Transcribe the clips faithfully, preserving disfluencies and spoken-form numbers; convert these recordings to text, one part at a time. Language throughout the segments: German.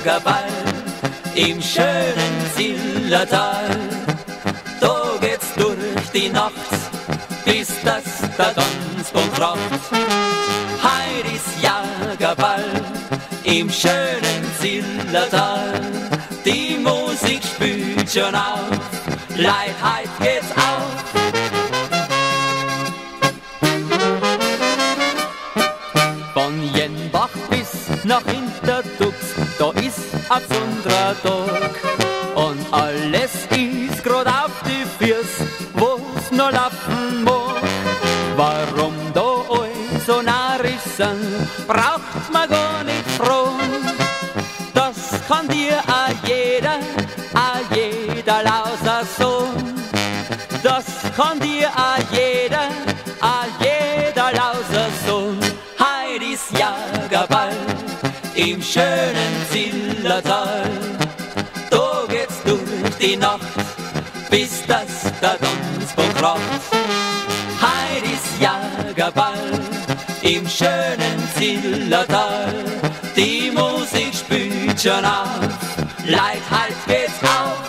Jägerball im schönen Zillertal. Da geht's durch die Nacht, bis das der Tanzpunkt kracht. Heut ist Jägerball im schönen Zillertal. Die Musik spielt schon auf, Leid, heut geht's auf. Von Jenbach bis nach Hinterdux, da ist ein besonderer Tag. Und alles ist grad auf die Füße, wo's noch laufen mag. Warum da alle so narrisch sind, braucht man gar nicht fragen. Das kann dir a jeder, a jeder lauser sagen. Das kann dir a jeder, a jeder lauser sagen. Heut ist Jägerball im schönen Zillertal. Da geht's durch die Nacht, bis das der Tanzpunkt kracht. Heut ist Jägerball im schönen Zillertal. Die Musik spielt schon auf, Leid, halt geht's auf.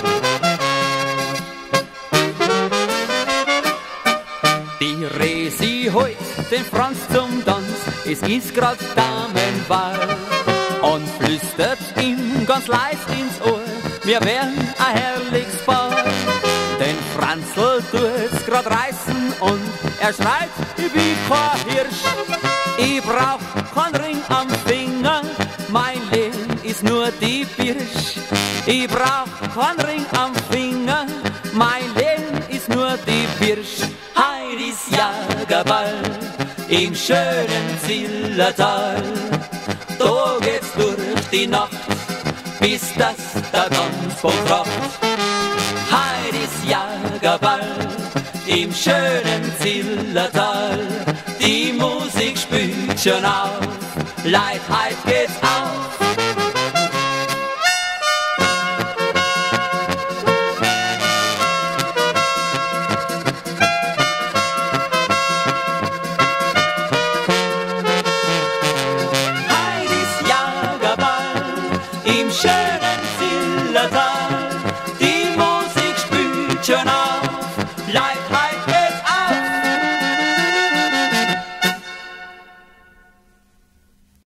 Die Resi heut den Franz zum Tanz, es ist grad Damenball. Und flüstert ihm ganz leis ins Ohr, wir wären ein herrliches Paar. Den Franzl tut's grad reißen und er schreit, ich bin kein Hirsch. Ich brauch kein Ring am Finger, mein Leben ist nur die Birsch. Ich brauch kein Ring am Finger, mein Leben ist nur die Birsch. Heut ist Jägerball im schönen Zillertal. Da geht's durch die Nacht, bis das der Tanzpunkt kracht. Heut ist Jägerball im schönen Zillertal. Die Musik spielt schon auf, Leid, heut geht's auf. Heut ist Jägerball im schönen